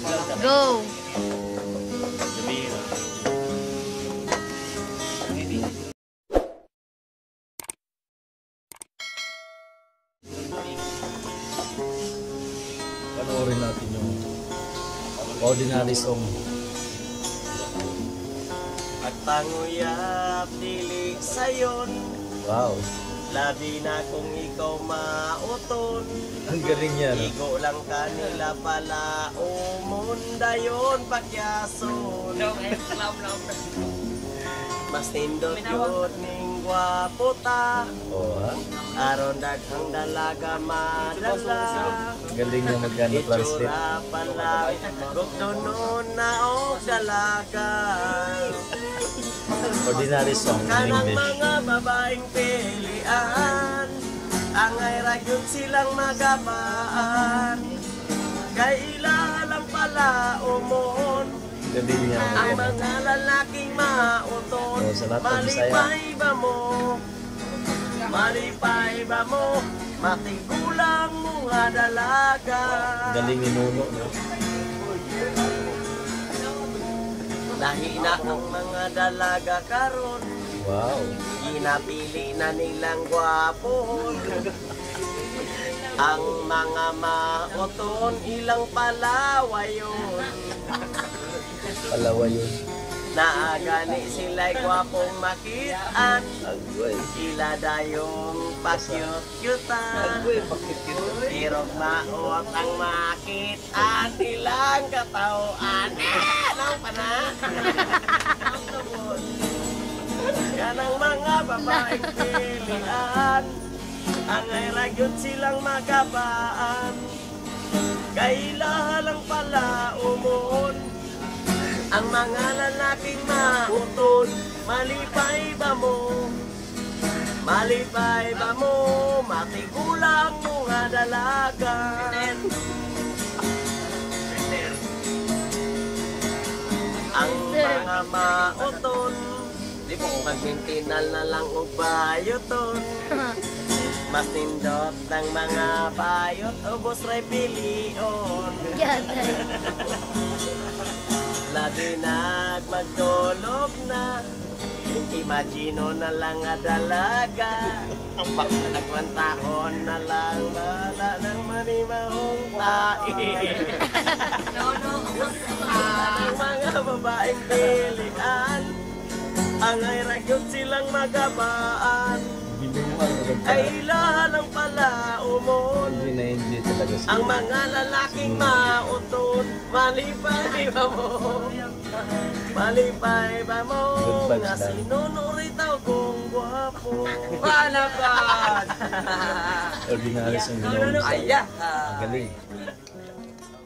Go! Panoorin natin yung ordinary song. At panguyap dili sayon, Wow, labi na kung ikaw mauton. ang galing niya, no? Igo lang kanila pala umundayon pakyason. Mas nindot yun ning gwapo ta, Oo, ha? aron daghang dalaga madala. Ang galing niya magkano-translate. Itsura pala gugdunon na o dalaga. Ordinary song in Kanang English. mga babaeng pilian, angay ragyod silang magabaan. Kay ilalang pala umon, Ang galing niya ang mag mga lalaking mauton. Oh, sa lahat ng Bisaya. Malipay ba mo? Malipay ba mo? Matigulang mga dalaga. Ang galing ni Nuno, no? Lahina ang mga dalaga karon, Wow. ginapili na nilang gwapo. Ang mga mauton ilang palawayon. Palawa yun. Naagani sila'y gwapong makitaan. Agway. Sila dayong pakyut-kyutan. Agway, pakit-kit. Pero maot ang makitaan ilang katauan. Nang pana. Ang tubod. Kanang mga babaeng pilian, angay ragyod silang magabaan. Kaila lang pala umon, ang mga lalaking mauton. Malipay ba mo? Malipay ba mo? Matigulang mga dalaga. Ang mga mauton, di mo magmintinal na lang og bayoton. Mas nindot ng mga bayot, ubos ray pilion. Yan. Labi magdulog na, imagino na lang nga dalaga. Ang nagwantaon na lang, wala nang manimahong tain. Ang mga babaeng pilian, ang ay ragyod silang magabaan. Ay lalang pala umon, Hindi na hindi talaga siya. ang mga lalaking mauton. Malipay ba mo? Malipay ba mo? Good vibes Nga lang. sinunuritaw kong gwapo. Panapan! Ordinary song, you know. Aya! Ang galing.